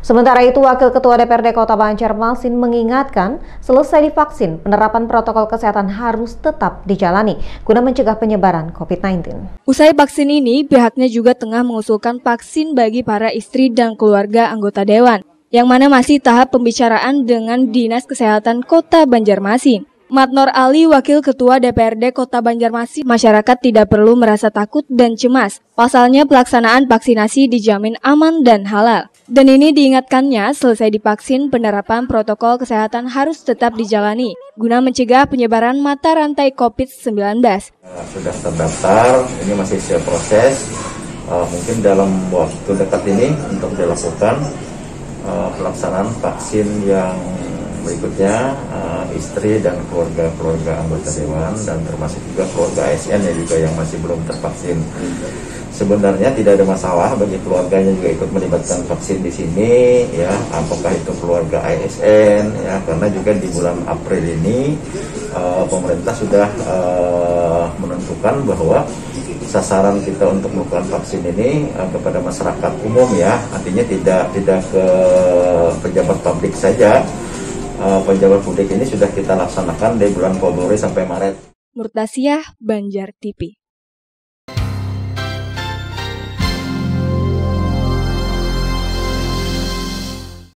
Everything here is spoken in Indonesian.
Sementara itu, Wakil Ketua DPRD Kota Banjarmasin mengingatkan, selesai divaksin, penerapan protokol kesehatan harus tetap dijalani guna mencegah penyebaran COVID-19. Usai vaksin ini, pihaknya juga tengah mengusulkan vaksin bagi para istri dan keluarga anggota dewan, yang mana masih tahap pembicaraan dengan Dinas Kesehatan Kota Banjarmasin. Matnor Ali, Wakil Ketua DPRD Kota Banjarmasin, masyarakat tidak perlu merasa takut dan cemas. Pasalnya pelaksanaan vaksinasi dijamin aman dan halal. Dan ini diingatkannya, selesai divaksin, penerapan protokol kesehatan harus tetap dijalani guna mencegah penyebaran mata rantai COVID-19. Sudah terdaftar, ini masih proses. Mungkin dalam waktu dekat ini untuk dilakukan pelaksanaan vaksin yang berikutnya, istri dan keluarga anggota dewan dan termasuk juga keluarga ASN ya juga yang masih belum tervaksin. Sebenarnya tidak ada masalah bagi keluarganya juga ikut melibatkan vaksin di sini, ya, apakah itu keluarga ASN, ya, karena juga di bulan April ini pemerintah sudah menentukan bahwa sasaran kita untuk melakukan vaksin ini kepada masyarakat umum, ya, artinya tidak ke pejabat publik saja. Pejabat publik ini sudah kita laksanakan dari bulan Februari sampai Maret. Murtasiah, Banjar TV.